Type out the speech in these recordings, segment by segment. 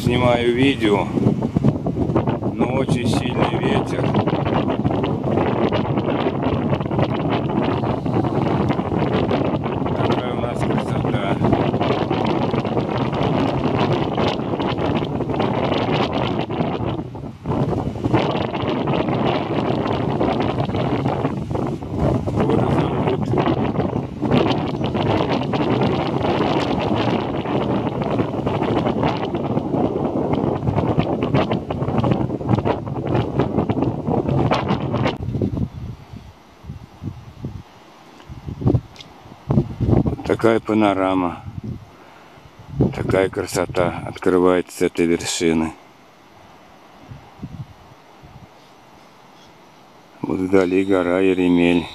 Снимаю видео, но очень сильный ветер. Такая у нас красота. Горы зовут. Такая панорама, такая красота открывается с этой вершины. Вот вдали гора Еремель.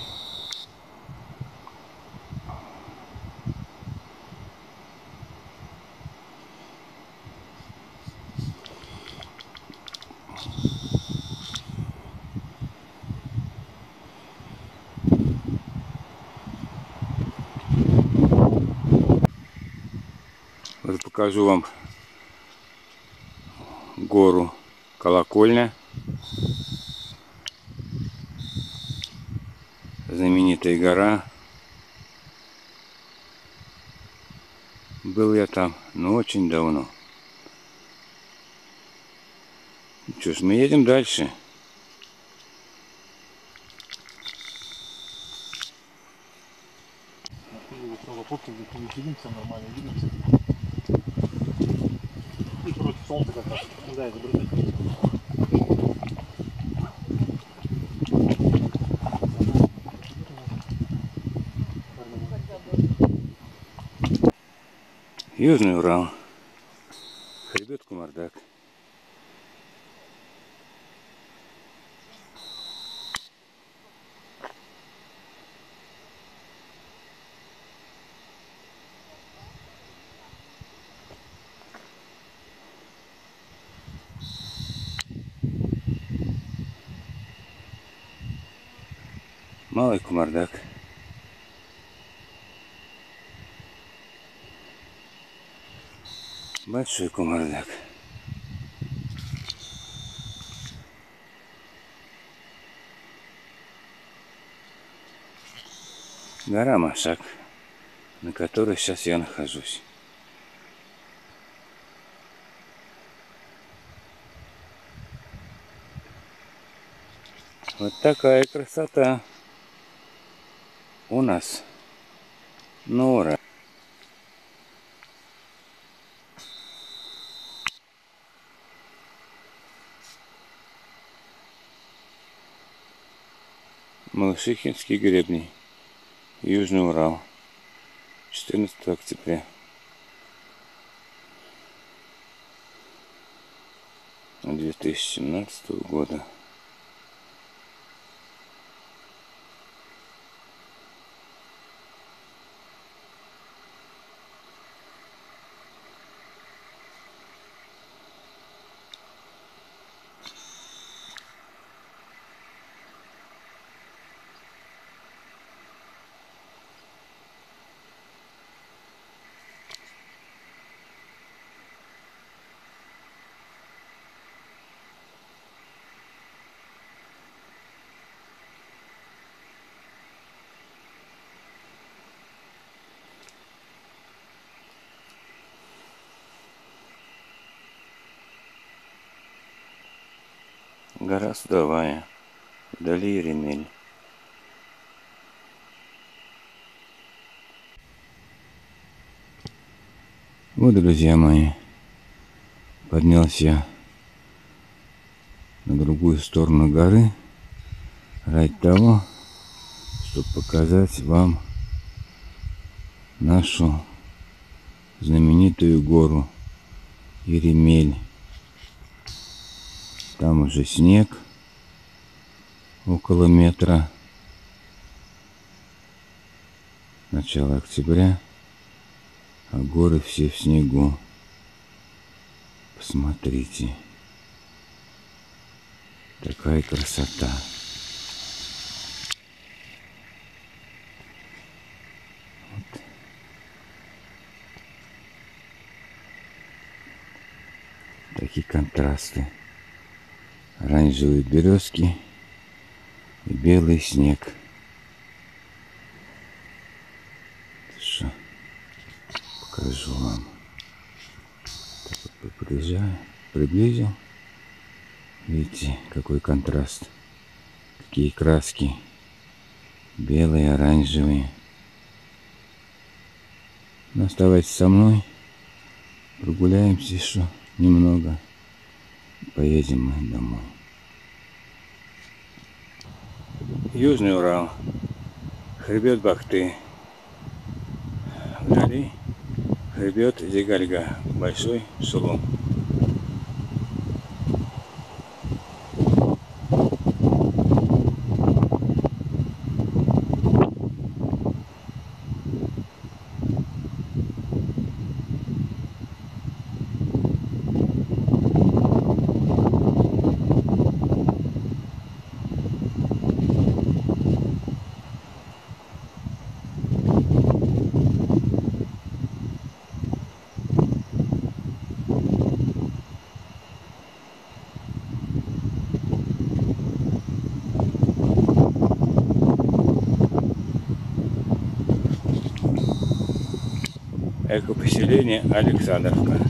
Вот покажу вам гору Колокольня. Знаменитая гора. Был я там, но очень давно. Что ж, мы едем дальше. Нормально видимся. И против солнца как раз. Да, изобразить. Южный Урал. Хребет Кумардак. Малый Кумардак. Большой Кумардак. Гора Машак, на которой сейчас я нахожусь. Вот такая красота у нас на Урале. Малышихинские гребни. Южный Урал. 14 октября 2017 года. Гора Судовая. Вдали Еремель. Вот, друзья мои, поднялся я на другую сторону горы ради того, чтобы показать вам нашу знаменитую гору Еремель. Там уже снег около метра. Начало октября, а горы все в снегу. Посмотрите. Такая красота. Вот. такие контрасты. Оранжевые березки и белый снег. Что? Покажу вам. Так вот приблизил. Видите, какой контраст. Какие краски. Белые, оранжевые. Ну, оставайтесь со мной. Прогуляемся еще немного. Поедем мы домой. Южный Урал. Хребет Бахты. Вдали хребет Зигальга. Большой шелом. Экопоселение Александровка.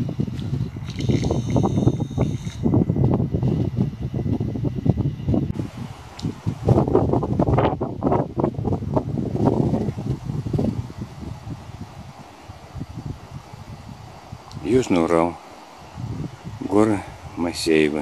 Южный Урал. Горы Моисеевы.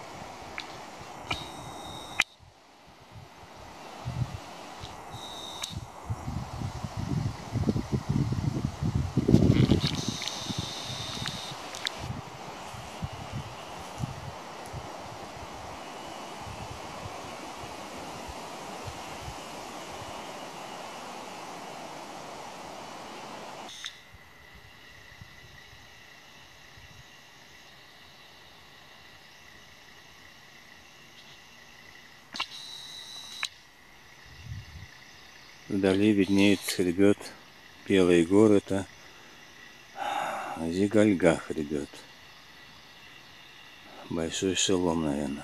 Вдали виднеется хребет, белые горы, это Зигальга хребет. Большой шелом, наверное.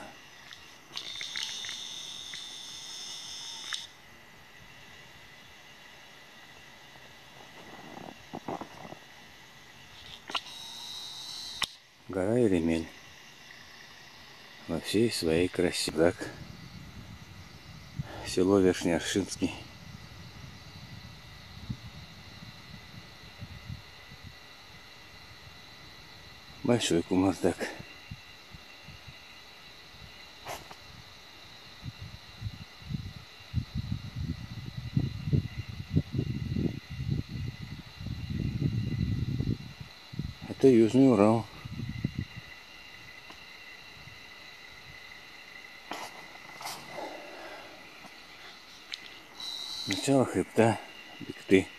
Гора Еремель во всей своей красе. Так, село Верхнеаршинский. Большой Кумаздак. Это Южный Урал. Начало хребта Бикты.